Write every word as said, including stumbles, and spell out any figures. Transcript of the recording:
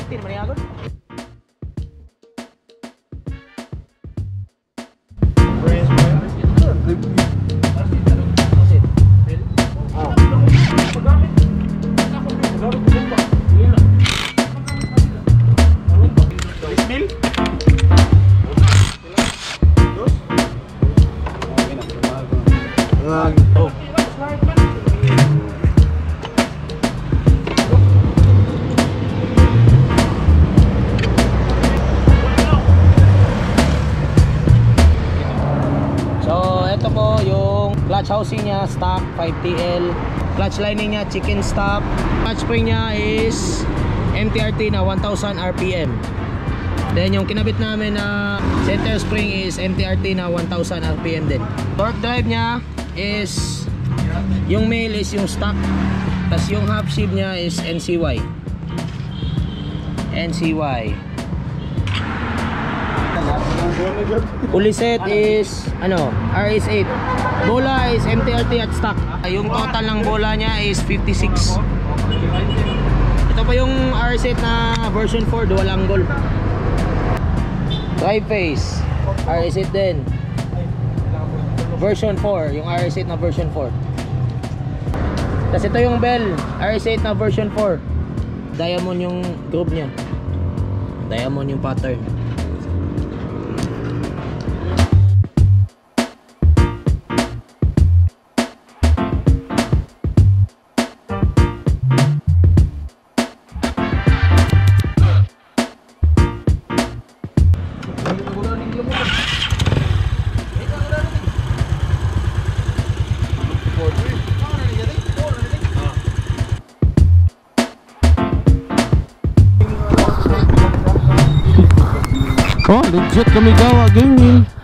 eighteen maniagon. Clutch housing niya stock five T L, clutch lining niya chicken stock, clutch spring niya is M T R T na one thousand R P M. Then yung kinabit namin na center spring is M T R T na one thousand R P M din. Torque drive niya is yung male is yung stock, tas yung half sheave niya is N C Y. N C Y. Pulley set is ano, R S eight. Bola is M T R T at stock. Yung total ng bola niya is fifty-six. Ito pa yung R S eight na version four, dual angle. Drive face R S eight din. Version four, yung R S eight na version four. Tapos ito yung bell, R S eight na version four. Diamond yung groove niya. Diamond yung pattern. Oh, legit kami gawa gaming.